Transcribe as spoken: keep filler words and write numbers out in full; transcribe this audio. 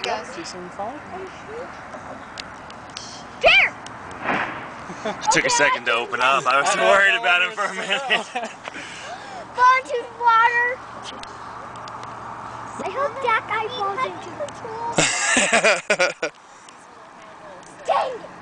Guys, do some fall. Here! It took a second to open up. I was worried about him for a minute. Fall into the water. I hope that guy falls into the pool. Dang it!